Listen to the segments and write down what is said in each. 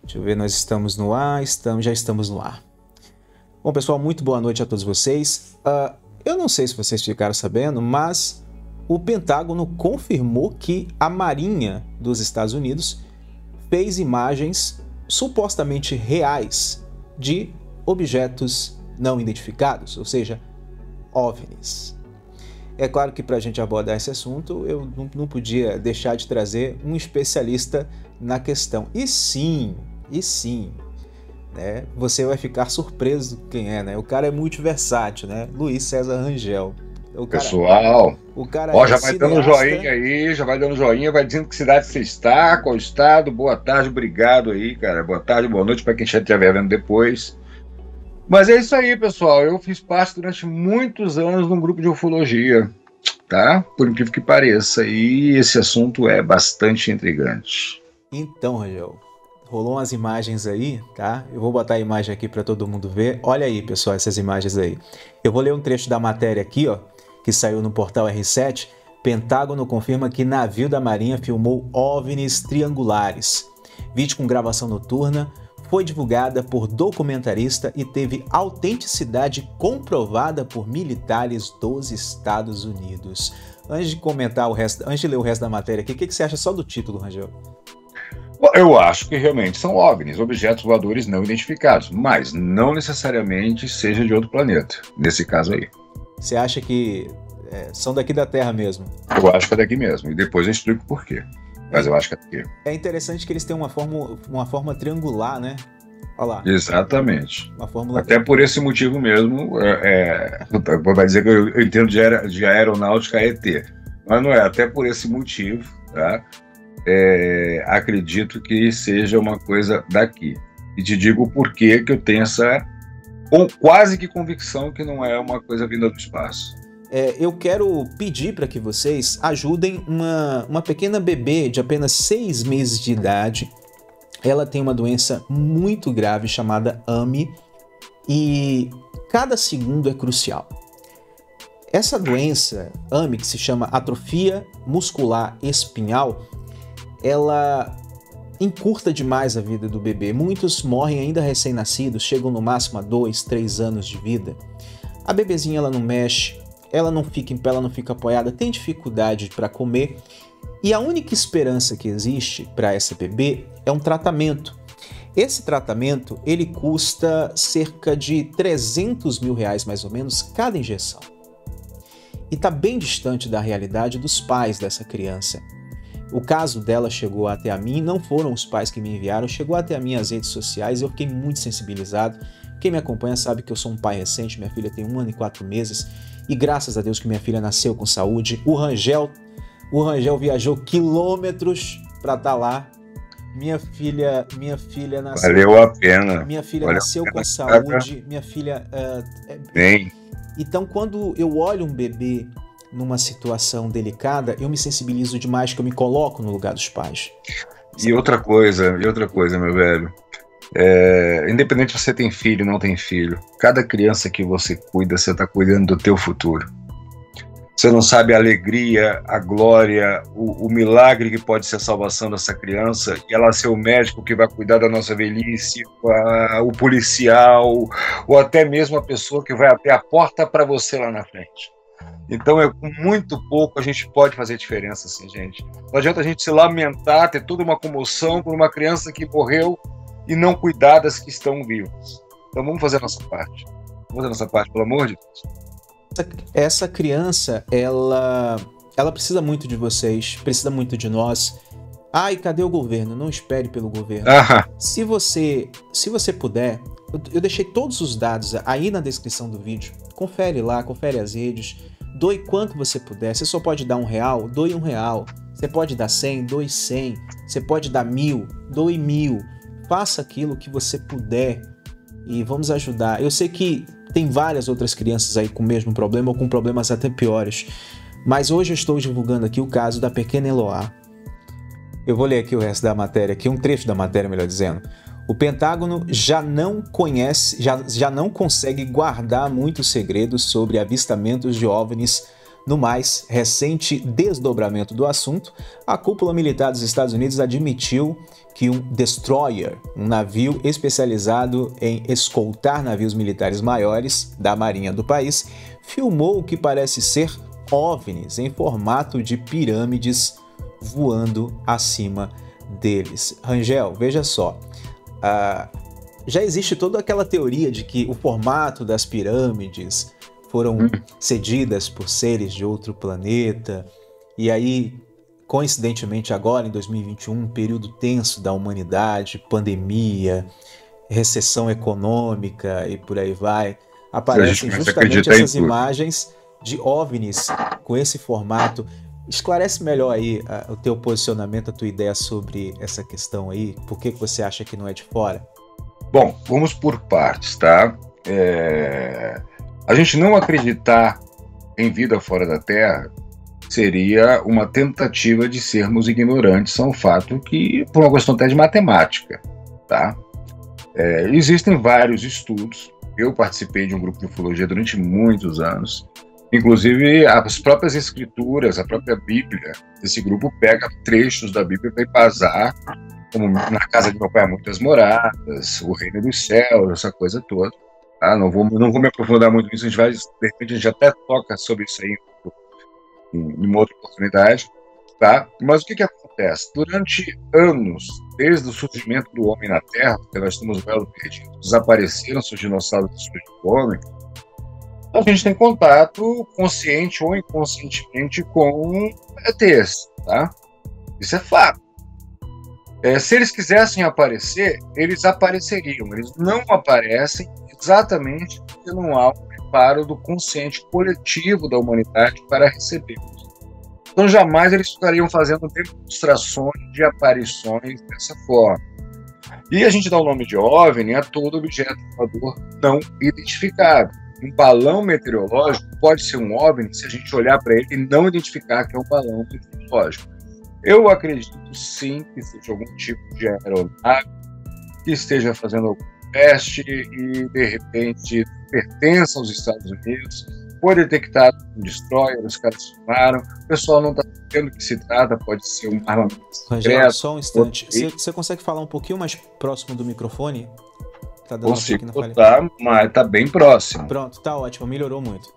Deixa eu ver, nós estamos no ar, já estamos no ar. Bom, pessoal, muito boa noite a todos vocês. Eu não sei se vocês ficaram sabendo, mas o Pentágono confirmou que a Marinha dos Estados Unidos fez imagens supostamente reais de objetos não identificados, ou seja, OVNIs. É claro que para a gente abordar esse assunto, eu não podia deixar de trazer um especialista na questão. E sim, né, você vai ficar surpreso quem é, né? O cara é multiversátil, né? Luiz César Rangel. Pessoal, ó, já vai dando joinha aí, vai dizendo que cidade você está, qual estado, boa tarde, obrigado aí, cara, boa tarde, boa noite para quem já estiver vendo depois. Mas é isso aí, pessoal, eu fiz parte durante muitos anos num grupo de ufologia, tá? Por incrível que pareça, e esse assunto é bastante intrigante. Então, Rangel, rolou umas imagens aí, tá? Eu vou botar a imagem aqui para todo mundo ver. Olha aí, pessoal, essas imagens aí. Eu vou ler um trecho da matéria aqui, ó, que saiu no portal R7. Pentágono confirma que navio da Marinha filmou OVNIs triangulares. Vídeo com gravação noturna foi divulgada por documentarista e teve autenticidade comprovada por militares dos Estados Unidos. Antes de comentar o resto, antes de ler o resto da matéria aqui, o que você acha só do título, Rangel? Eu acho que realmente são OVNIs, objetos voadores não identificados, mas não necessariamente seja de outro planeta, nesse caso aí. Você acha que são daqui da Terra mesmo? Eu acho que é daqui mesmo, e depois eu explico por quê. Mas eu acho que é daqui. É interessante que eles têm uma forma triangular, né? Olha lá. Exatamente. Uma fórmula. Até por esse motivo mesmo, vai dizer que eu entendo de aeronáutica ET, mas não é, até por esse motivo, tá? Acredito que seja uma coisa daqui. E te digo o porquê que eu tenho essa quase que convicção que não é uma coisa vinda do espaço. Eu quero pedir para que vocês ajudem uma pequena bebê de apenas 6 meses de idade. Ela tem uma doença muito grave chamada AMI e cada segundo é crucial. Essa doença, AMI, que se chama atrofia muscular espinhal, ela encurta demais a vida do bebê. Muitos morrem ainda recém-nascidos, chegam no máximo a 2, 3 anos de vida. A bebezinha ela não mexe, ela não fica em pé, ela não fica apoiada, tem dificuldade para comer. E a única esperança que existe para essa bebê é um tratamento. Esse tratamento ele custa cerca de R$300 mil mais ou menos cada injeção. E está bem distante da realidade dos pais dessa criança. O caso dela chegou até a mim, não foram os pais que me enviaram, chegou até a mim as redes sociais, eu fiquei muito sensibilizado. Quem me acompanha sabe que eu sou um pai recente, minha filha tem 1 ano e 4 meses e graças a Deus que minha filha nasceu com saúde. O Rangel viajou quilômetros para estar lá. Minha filha nasceu. Valeu a pena. Minha filha nasceu com saúde. Minha filha. Bem. Então, quando eu olho um bebê numa situação delicada, eu me sensibilizo demais, que eu me coloco no lugar dos pais. E outra coisa, meu velho. Independente se você tem filho ou não tem filho, cada criança que você cuida, você está cuidando do teu futuro. Você não sabe a alegria, a glória, o milagre que pode ser a salvação dessa criança, e ela ser o médico que vai cuidar da nossa velhice, o policial, ou até mesmo a pessoa que vai abrir a porta para você lá na frente. Então, com muito pouco a gente pode fazer diferença, assim, gente. Não adianta a gente se lamentar, ter toda uma comoção por uma criança que morreu e não cuidar das que estão vivas. Então, vamos fazer a nossa parte. Vamos fazer a nossa parte, pelo amor de Deus. Essa criança, ela precisa muito de vocês, precisa muito de nós. E cadê o governo? Não espere pelo governo. Se você puder, eu deixei todos os dados aí na descrição do vídeo. Confere lá, confere as redes. Doe quanto você puder. Você só pode dar R$1, doe R$1. Você pode dar 100, doe 100. Você pode dar 1.000, doe 1.000. Faça aquilo que você puder e vamos ajudar. Eu sei que tem várias outras crianças aí com o mesmo problema ou com problemas até piores, mas hoje eu estou divulgando aqui o caso da pequena Eloá. Eu vou ler aqui o resto da matéria, aqui um trecho da matéria, melhor dizendo. O Pentágono já não consegue guardar muitos segredos sobre avistamentos de OVNIs No mais recente desdobramento do assunto, a cúpula militar dos Estados Unidos admitiu que um destroyer, um navio especializado em escoltar navios militares maiores da marinha do país, filmou o que parece ser OVNIs em formato de pirâmides voando acima deles. Rangel, veja só, já existe toda aquela teoria de que o formato das pirâmides foram cedidas por seres de outro planeta, e aí, coincidentemente agora, em 2021, um período tenso da humanidade, pandemia, recessão econômica e por aí vai, aparecem justamente essas imagens de OVNIs com esse formato. Esclarece melhor aí o teu posicionamento, a tua ideia sobre essa questão aí, por que você acha que não é de fora? Bom, vamos por partes, tá? A gente não acreditar em vida fora da Terra seria uma tentativa de sermos ignorantes a um fato que, por uma questão até de matemática, tá? Existem vários estudos, eu participei de um grupo de ufologia durante muitos anos, inclusive as próprias escrituras, a própria Bíblia, esse grupo pega trechos da Bíblia para embasar, como na casa de meu pai há muitas moradas, o reino dos céus, essa coisa toda. Tá? Não vou me aprofundar muito nisso, de repente a gente até toca sobre isso aí em uma outra oportunidade. Tá? Mas o que acontece? Durante anos, desde o surgimento do homem na Terra, porque nós temos o elo perdido, desapareceram os dinossauros do surgimento do homem, a gente tem contato consciente ou inconscientemente com ETs, tá? Isso é fato. Se eles quisessem aparecer, eles apareceriam. Eles não aparecem exatamente porque não há um preparo do consciente coletivo da humanidade para recebê-los. Então jamais eles ficariam fazendo demonstrações de aparições dessa forma. E a gente dá o nome de OVNI a todo objeto voador não identificado. Um balão meteorológico pode ser um OVNI se a gente olhar para ele e não identificar que é um balão meteorológico. Eu acredito sim que seja algum tipo de aeronave que esteja fazendo algum teste e de repente pertence aos Estados Unidos, foi detectado um destroyer, os caras filmaram, o pessoal não está sabendo do que se trata, pode ser um armamento secreto. Só um instante, você consegue falar um pouquinho mais próximo do microfone? Tá dando Consigo botar, mas tá bem próximo. Pronto, tá ótimo, melhorou muito.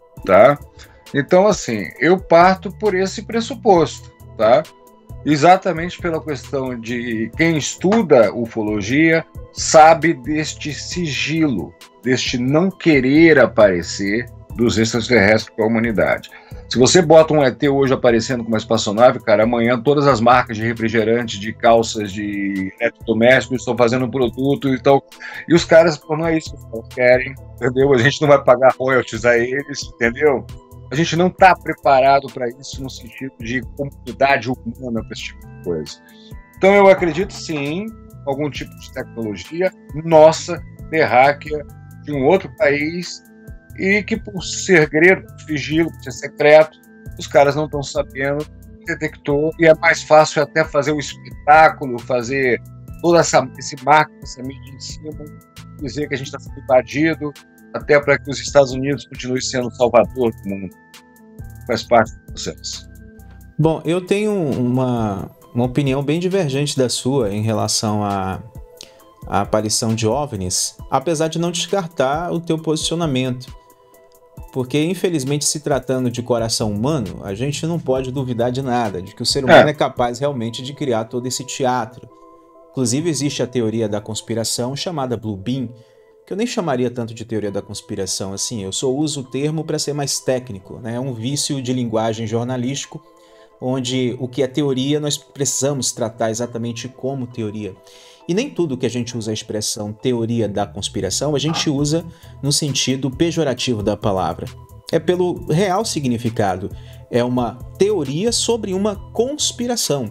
Tá? Então, assim, eu parto por esse pressuposto, tá? Exatamente pela questão de quem estuda ufologia sabe deste sigilo, deste não querer aparecer dos extraterrestres para a humanidade. Se você bota um ET hoje aparecendo com uma espaçonave, cara, amanhã todas as marcas de refrigerante, de calças, de eletrodomésticos estão fazendo um produto e tal. E os caras, não é isso que eles querem, entendeu? A gente não vai pagar royalties a eles, entendeu? A gente não está preparado para isso no sentido de comunidade humana para esse tipo de coisa. Então eu acredito sim, algum tipo de tecnologia nossa, terráquea, de um outro país, e que por segredo, por sigilo, por ser secreto, os caras não estão sabendo, detectou, e é mais fácil até fazer o espetáculo, fazer toda esse marketing, essa mídia em cima, dizer que a gente está sendo invadido, até para que os Estados Unidos continuem sendo o salvador do mundo. Faz parte do processo. Bom, eu tenho uma opinião bem divergente da sua em relação à aparição de OVNIs, apesar de não descartar o teu posicionamento. Porque, infelizmente, se tratando de coração humano, a gente não pode duvidar de nada, de que o ser humano é capaz realmente de criar todo esse teatro. Inclusive, existe a teoria da conspiração chamada Blue Beam, que eu nem chamaria tanto de teoria da conspiração assim, eu só uso o termo para ser mais técnico, né? É um vício de linguagem jornalístico, onde o que é teoria nós precisamos tratar exatamente como teoria. E nem tudo que a gente usa a expressão teoria da conspiração, a gente usa no sentido pejorativo da palavra. É pelo real significado. É uma teoria sobre uma conspiração.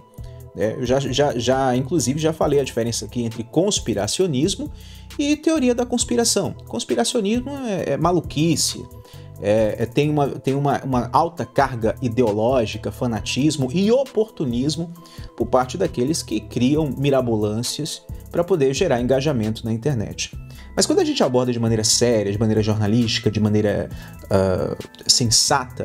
Eu inclusive, já falei a diferença aqui entre conspiracionismo e teoria da conspiração. Conspiracionismo é maluquice, tem uma alta carga ideológica, fanatismo e oportunismo por parte daqueles que criam mirabolâncias para poder gerar engajamento na internet. Mas quando a gente aborda de maneira séria, de maneira jornalística, de maneira sensata,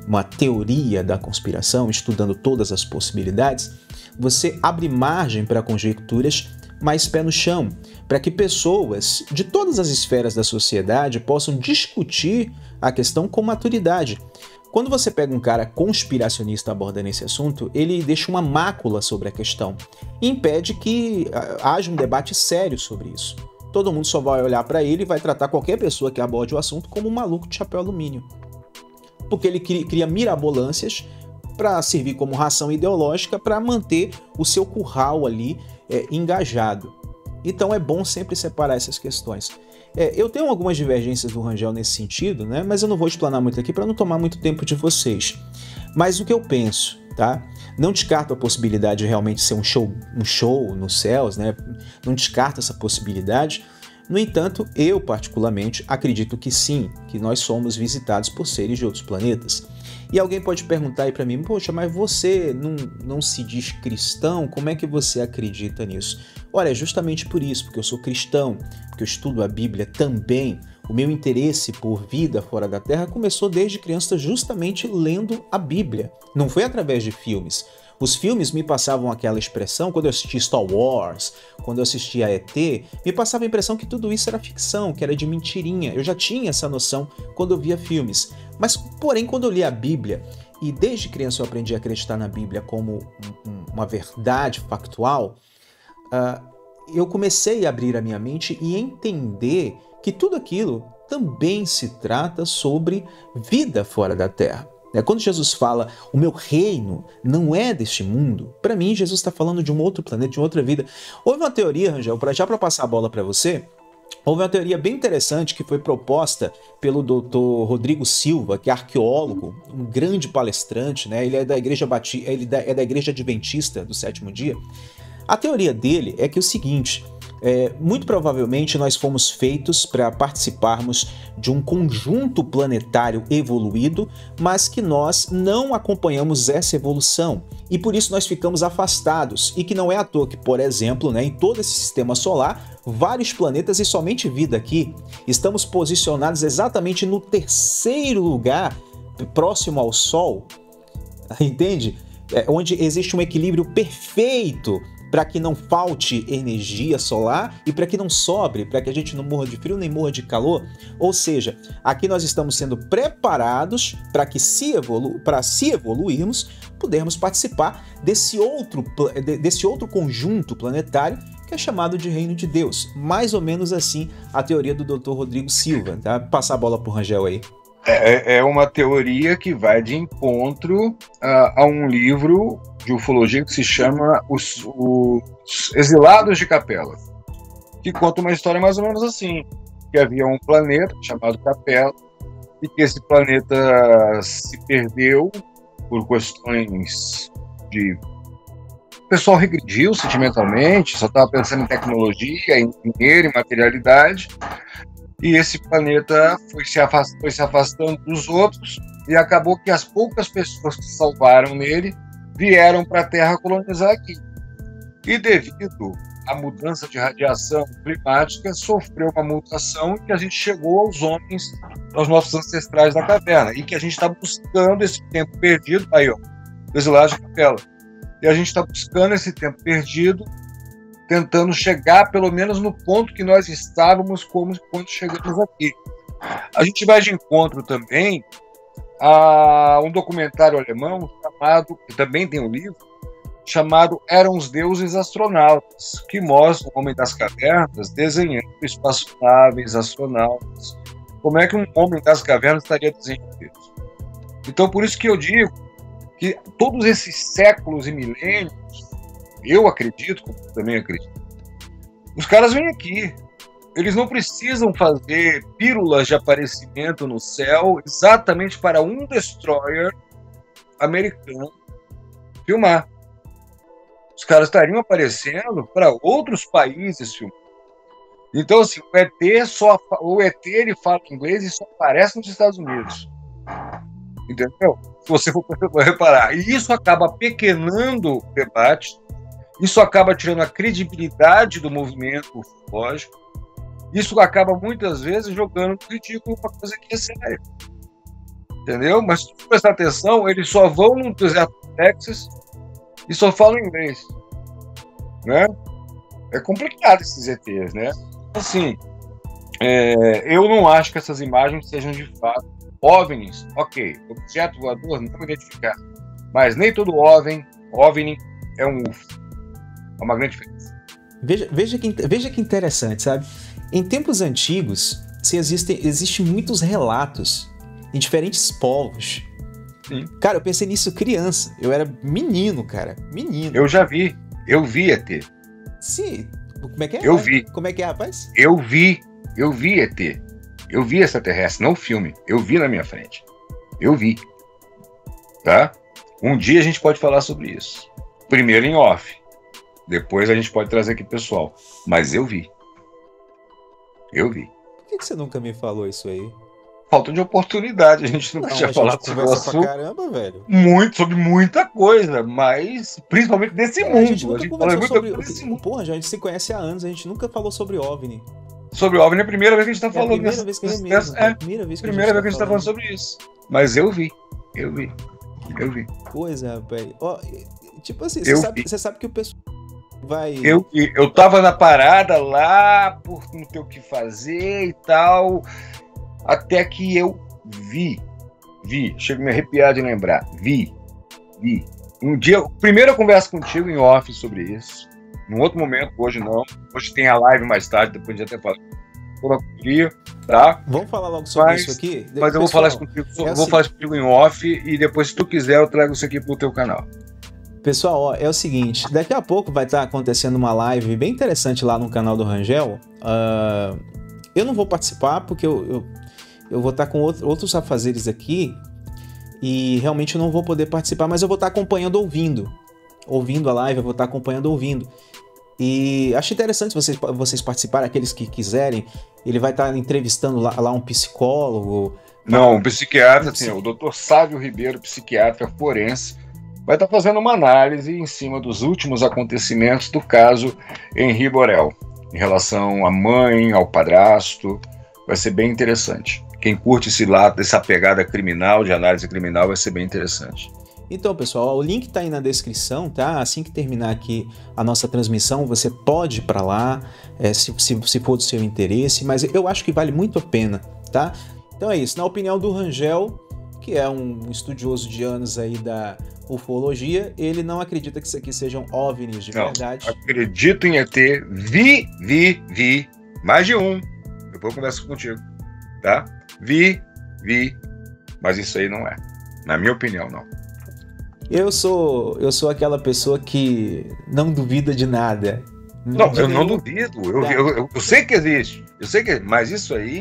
uma teoria da conspiração, estudando todas as possibilidades, você abre margem para conjecturas mais pé no chão, para que pessoas de todas as esferas da sociedade possam discutir a questão com maturidade. Quando você pega um cara conspiracionista abordando esse assunto, ele deixa uma mácula sobre a questão e impede que haja um debate sério sobre isso. Todo mundo só vai olhar para ele e vai tratar qualquer pessoa que aborde o assunto como um maluco de chapéu alumínio. Porque ele cria mirabolâncias para servir como ração ideológica para manter o seu curral ali engajado. Então é bom sempre separar essas questões. Eu tenho algumas divergências do Rangel nesse sentido, né? Mas eu não vou explanar muito aqui para não tomar muito tempo de vocês. Mas o que eu penso, tá? Não descarto a possibilidade de realmente ser um show nos céus, né? Não descarto essa possibilidade. No entanto, eu particularmente acredito que sim, que nós somos visitados por seres de outros planetas. E alguém pode perguntar aí para mim, poxa, mas você não se diz cristão? Como é que você acredita nisso? Olha, é justamente por isso, porque eu sou cristão, porque eu estudo a Bíblia também. O meu interesse por vida fora da Terra começou desde criança justamente lendo a Bíblia. Não foi através de filmes. Os filmes me passavam aquela expressão, quando eu assistia Star Wars, quando eu assistia ET, me passava a impressão que tudo isso era ficção, que era de mentirinha. Eu já tinha essa noção quando eu via filmes. Mas, porém, quando eu li a Bíblia, e desde criança eu aprendi a acreditar na Bíblia como uma verdade factual, eu comecei a abrir a minha mente e entender que tudo aquilo também se trata sobre vida fora da Terra. Quando Jesus fala, o meu reino não é deste mundo, para mim Jesus está falando de um outro planeta, de uma outra vida. Houve uma teoria, Rangel, já para passar a bola para você, houve uma teoria bem interessante que foi proposta pelo Dr. Rodrigo Silva, que é arqueólogo, um grande palestrante, né? Ele é da Igreja da Igreja Adventista do Sétimo Dia. A teoria dele é que é o seguinte: muito provavelmente nós fomos feitos para participarmos de um conjunto planetário evoluído, mas que nós não acompanhamos essa evolução e por isso nós ficamos afastados, e que não é à toa que, por exemplo, em todo esse sistema solar, vários planetas e somente vida aqui, estamos posicionados exatamente no terceiro lugar, próximo ao Sol, entende? Onde existe um equilíbrio perfeito para que não falte energia solar e para que não sobre, para que a gente não morra de frio nem morra de calor. Ou seja, aqui nós estamos sendo preparados para que se evoluirmos, pudermos participar desse outro conjunto planetário que é chamado de Reino de Deus. Mais ou menos assim a teoria do Dr. Rodrigo Silva. Tá? Passar a bola para o Rangel aí. É uma teoria que vai de encontro a um livro de ufologia que se chama Os Exilados de Capela, que conta uma história mais ou menos assim, que havia um planeta chamado Capela e que esse planeta se perdeu por questões de... O pessoal regrediu sentimentalmente, só estava pensando em tecnologia, em dinheiro, em materialidade. E esse planeta foi se afastando dos outros e acabou que as poucas pessoas que salvaram nele vieram para a Terra colonizar aqui. E devido à mudança de radiação climática, sofreu uma mutação que a gente chegou aos homens, aos nossos ancestrais da caverna, e que a gente está buscando esse tempo perdido, aí ó, Exilados de Capela. E a gente está buscando esse tempo perdido, tentando chegar pelo menos no ponto que nós estávamos quando chegamos aqui. A gente vai de encontro também a um documentário alemão chamado, que também tem um livro, chamado Eram os Deuses Astronautas, que mostra o homem das cavernas desenhando espaçonaves, astronautas. Como é que um homem das cavernas estaria desenhando isso? Então, por isso que eu digo que todos esses séculos e milênios, eu acredito, como eu também acredito, os caras vêm aqui. Eles não precisam fazer pílulas de aparecimento no céu exatamente para um destroyer americano filmar. Os caras estariam aparecendo para outros países filmar. Então, assim, o ET ele fala inglês e só aparece nos Estados Unidos. Entendeu? Se você for reparar. E isso acaba apequenando o debate. Isso acaba tirando a credibilidade do movimento ufológico. Isso acaba, muitas vezes, jogando no ridículo uma coisa que é séria. entendeu? Mas se tu prestar atenção, eles só vão no deserto do Texas e só falam inglês, né? É complicado esses ETs, né? Assim, eu não acho que essas imagens sejam de fato OVNIs. Ok, objeto voador não identificado, mas nem todo OVNI é um UFO. É uma grande diferença. Veja que interessante, sabe? Em tempos antigos, existem muitos relatos em diferentes povos. Sim. Cara, eu pensei nisso criança. Eu era menino, cara. Menino. Eu já vi. Eu vi ET. Sim. Como é que é? Eu vi. Como é que é, rapaz? Eu vi ET. Eu vi extraterrestre, não o filme. Eu vi na minha frente. Eu vi. Tá? Um dia a gente pode falar sobre isso. Primeiro em off. Depois a gente pode trazer aqui pessoal. Mas eu vi. Eu vi. Por que você nunca me falou isso aí? Falta de oportunidade. A gente nunca tinha falado sobre o assunto. Caramba, velho. Sobre muita coisa, mas principalmente desse mundo. A gente nunca conversou sobre... mundo. Porra, a gente se conhece há anos, a gente nunca falou sobre OVNI. Sobre OVNI é a primeira vez que a gente tá falando. É a primeira vez que a gente tá falando sobre isso. Mas eu vi. Coisa, rapaz. Ó, tipo assim, você sabe que o pessoal vai... Eu tava na parada lá, por não ter o que fazer e tal, até que eu vi, chego a me arrepiar de lembrar, vi. Um dia, primeiro eu converso contigo em off sobre isso, num outro momento, hoje não, hoje tem a live mais tarde, depois de até falar tá? Vamos falar logo sobre isso aqui? Mas eu vou falar isso contigo, falar isso contigo em off e depois, se tu quiser, eu trago isso aqui pro teu canal. Pessoal, ó, é o seguinte, daqui a pouco vai estar acontecendo uma live bem interessante lá no canal do Rangel. Eu não vou participar porque eu vou estar com outros afazeres aqui e realmente eu não vou poder participar, mas eu vou estar acompanhando ouvindo a live, eu vou estar acompanhando ouvindo. E acho interessante vocês participarem, aqueles que quiserem. Ele vai estar entrevistando lá um psicólogo. Não, um psiquiatra, assim, o Dr. Sávio Ribeiro, psiquiatra forense, vai estar fazendo uma análise em cima dos últimos acontecimentos do caso Henri Borel, em relação à mãe, ao padrasto. Vai ser bem interessante. Quem curte esse lado dessa pegada criminal, de análise criminal, vai ser bem interessante. Então, pessoal, o link tá aí na descrição, tá? Assim que terminar aqui a nossa transmissão, você pode ir para lá, se for do seu interesse, mas eu acho que vale muito a pena, tá? Então é isso. Na opinião do Rangel, que é um estudioso de anos aí da ufologia, ele não acredita que isso aqui sejam OVNIs de verdade. Acredito em ET, vi, mais de um. Depois eu converso contigo, tá? Vi, mas isso aí não é. Na minha opinião, não. Eu sou aquela pessoa que não duvida de nada. Não, eu não duvido. Eu sei que existe. Mas isso aí...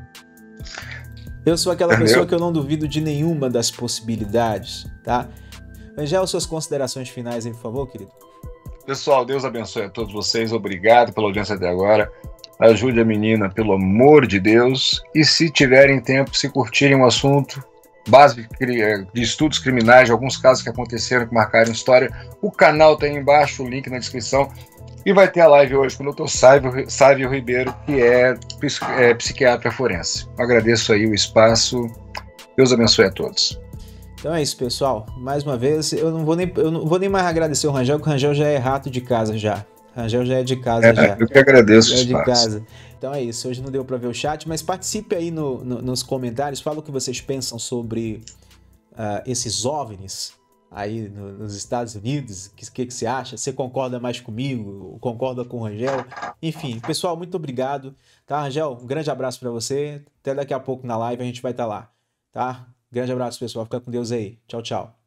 Eu sou aquela pessoa que eu não duvido de nenhuma das possibilidades, tá? Angel, suas considerações finais aí, por favor, querido. Pessoal, Deus abençoe a todos vocês. Obrigado pela audiência até agora. Ajude a menina, pelo amor de Deus. E se tiverem tempo, se curtirem o assunto, base de estudos criminais, de alguns casos que aconteceram, que marcaram história, o canal está aí embaixo, o link na descrição. E vai ter a live hoje com o Dr. Sávio Ribeiro, que é psiquiatra forense. Agradeço aí o espaço. Deus abençoe a todos. Então é isso, pessoal. Mais uma vez, eu não vou nem mais agradecer o Rangel, porque o Rangel já é rato de casa já. O Rangel já é de casa já. Eu que agradeço o espaço. De casa. Então é isso. Hoje não deu para ver o chat, mas participe aí nos comentários. Fala o que vocês pensam sobre esses OVNIs aí nos Estados Unidos. O que você acha? Você concorda mais comigo? Concorda com o Rangel? Enfim, pessoal, muito obrigado. Tá, Rangel? Um grande abraço para você. Até daqui a pouco na live a gente vai estar lá. Tá? Grande abraço, pessoal. Fica com Deus aí. Tchau, tchau.